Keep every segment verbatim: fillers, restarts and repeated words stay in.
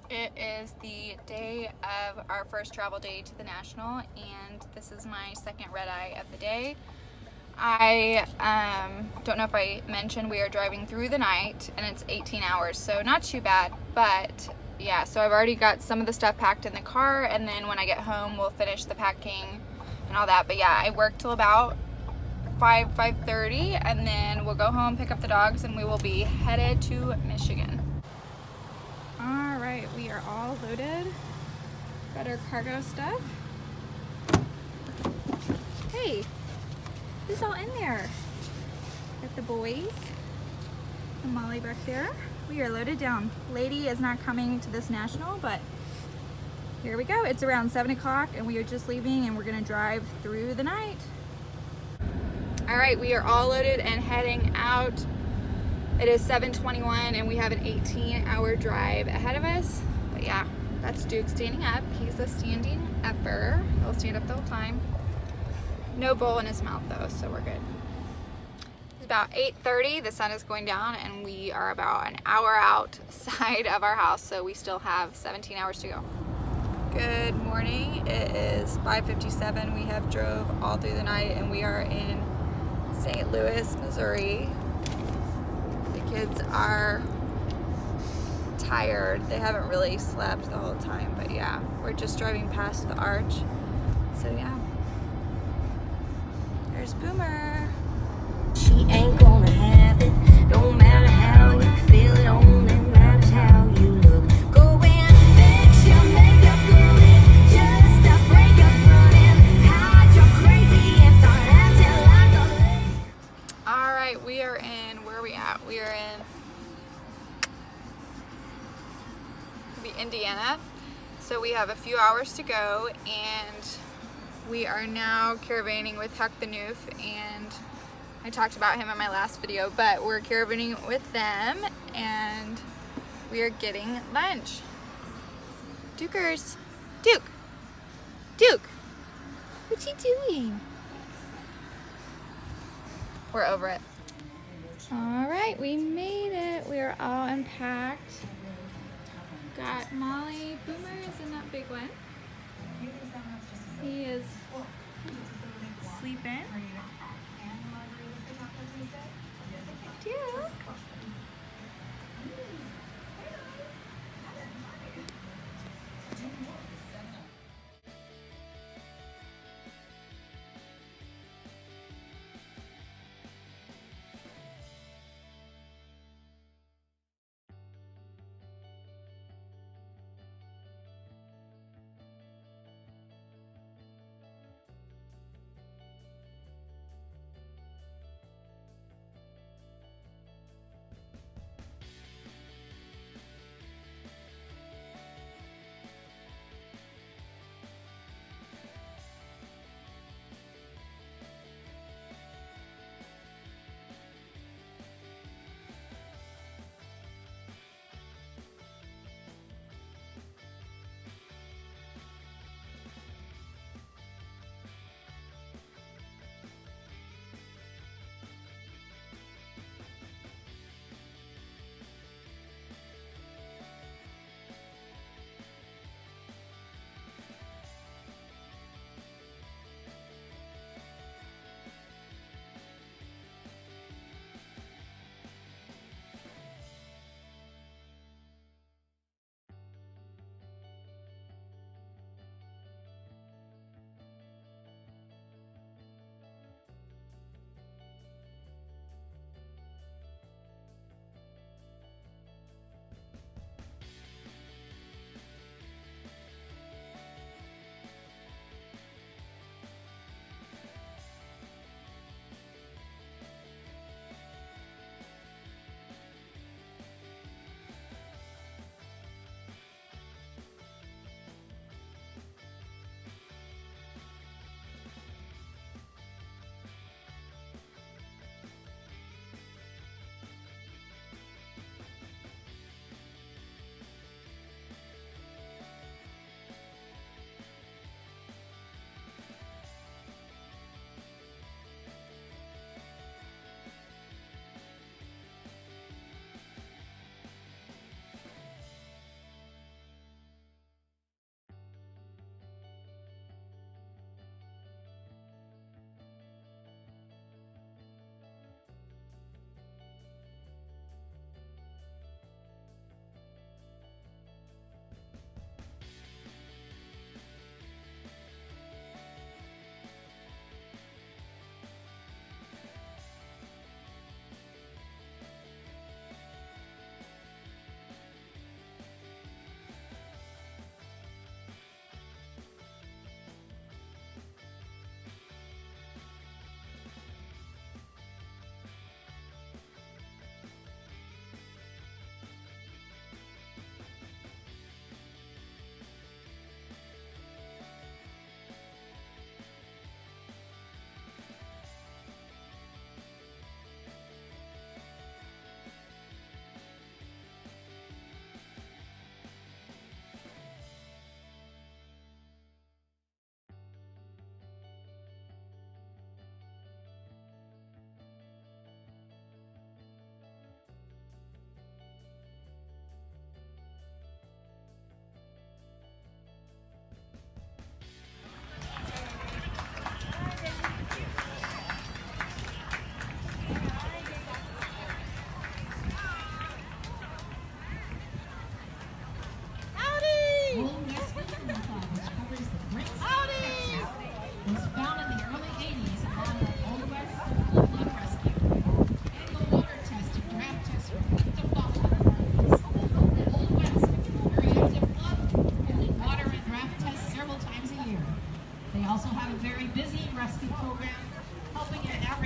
It is the day of our first travel day to the National, and this is my second red eye of the day. I um, don't know if I mentioned we are driving through the night, and it's eighteen hours, so not too bad. But yeah, so I've already got some of the stuff packed in the car, and then when I get home we'll finish the packing and all that. But yeah, I work till about five, five thirty, and then we'll go home, pick up the dogs, and we will be headed to Michigan. All right, we are all loaded. Got our cargo stuff. Hey, who's all in there? Got the boys and Molly back there. We are loaded down. Lady is not coming to this National, but here we go. It's around seven o'clock and we are just leaving, and we're gonna drive through the night. All right, we are all loaded and heading out. It is seven twenty-one and we have an eighteen hour drive ahead of us. But yeah, that's Duke standing up. He's a standing upper. He'll stand up the whole time. No bowl in his mouth though, so we're good. It's about eight thirty, the sun is going down, and we are about an hour outside of our house, so we still have seventeen hours to go. Good morning, it is five fifty-seven. We have drove all through the night and we are in Saint Louis, Missouri. Kids are tired. They haven't really slept the whole time, but yeah, we're just driving past the arch. So yeah, there's Boomer. She ain't gonna have it. Don't matter how you feel, it only matters how you look. Go and fix your makeup, girl. It's just a breakup running. Hide your crazy and start acting like a lady. All right, we are in. Where are we at? We are in maybe Indiana. So we have a few hours to go, and we are now caravanning with Huck the Noof, and I talked about him in my last video, but we're caravanning with them and we are getting lunch. Dukers, Duke, Duke, what you doing? We're over it. All right, we made it. We are all unpacked. Got Molly. Boomer is in that big one. He is sleeping. Duke.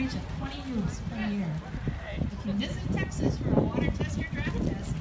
reach at twenty moose per year. If you visit Texas for a water test or draft test,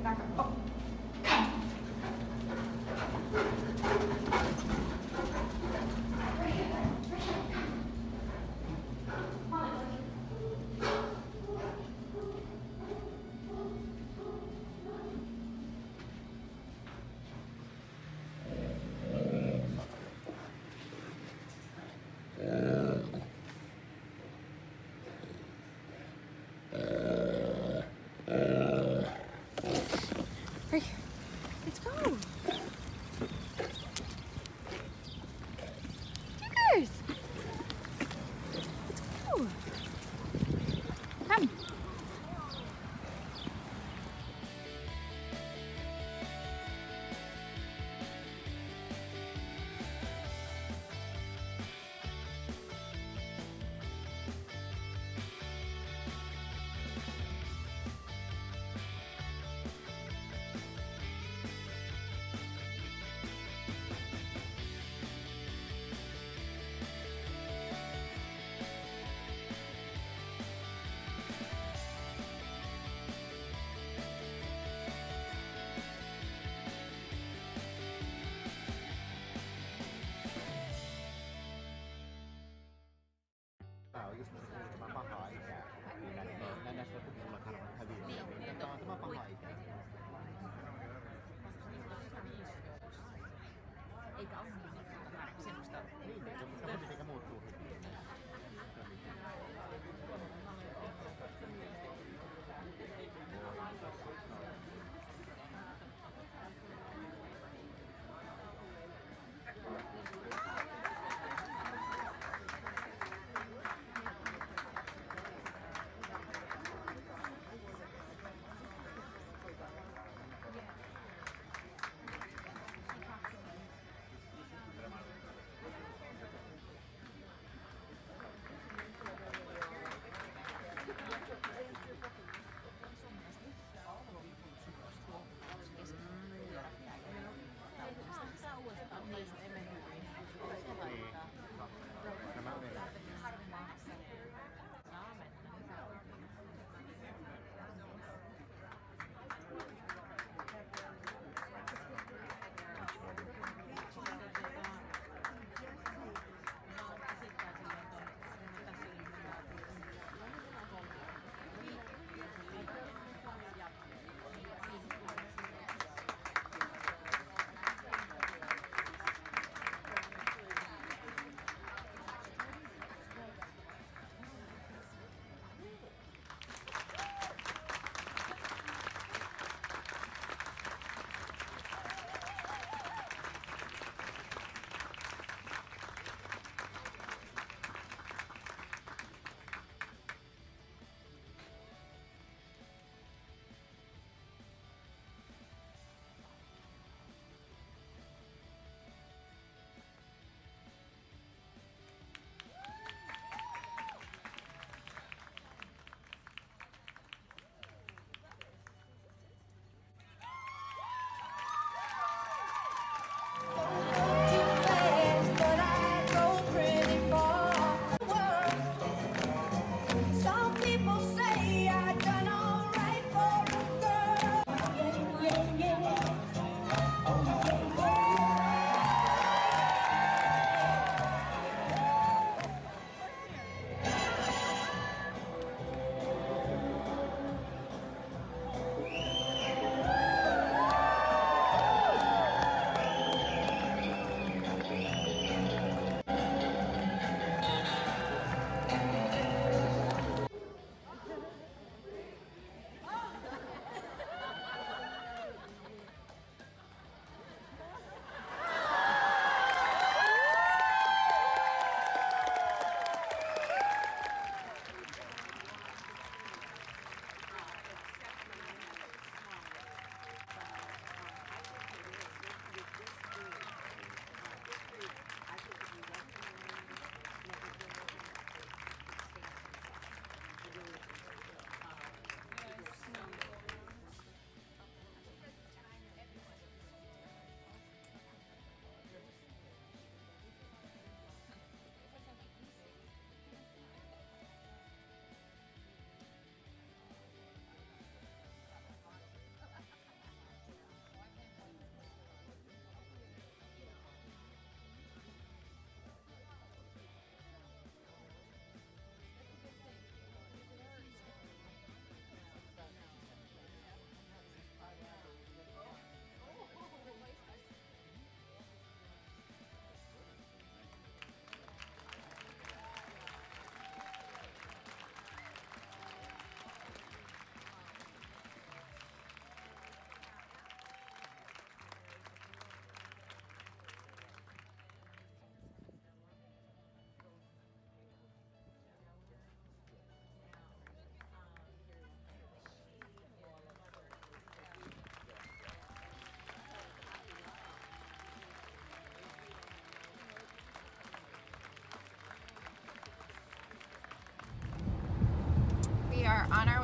back up. Oh, come. Right here, right here, come. Molly,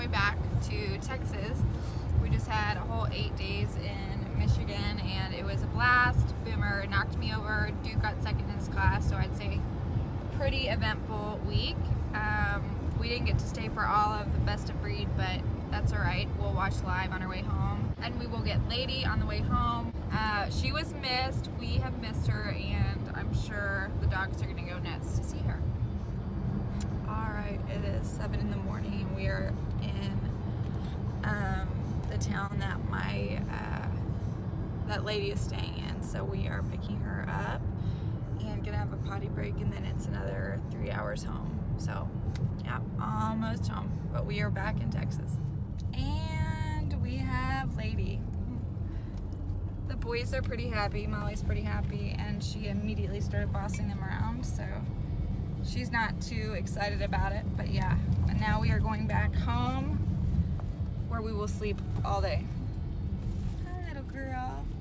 way back to Texas. We just had a whole eight days in Michigan and it was a blast. Boomer knocked me over. Duke got second in his class, so I'd say pretty eventful week. Um, we didn't get to stay for all of the best of breed, but that's alright. We'll watch live on our way home. And we will get Lady on the way home. Uh, she was missed. We have missed her, and I'm sure the dogs are going to go nuts to see her. Alright, it is seven in the morning and we are in um, the town that my uh, that Lady is staying in. So we are picking her up and gonna have a potty break, and then it's another three hours home. So yeah, almost home, but we are back in Texas. And we have Lady. The boys are pretty happy, Molly's pretty happy, and she immediately started bossing them around, so she's not too excited about it, but yeah. And now we are going back home where we will sleep all day. Hi, little girl.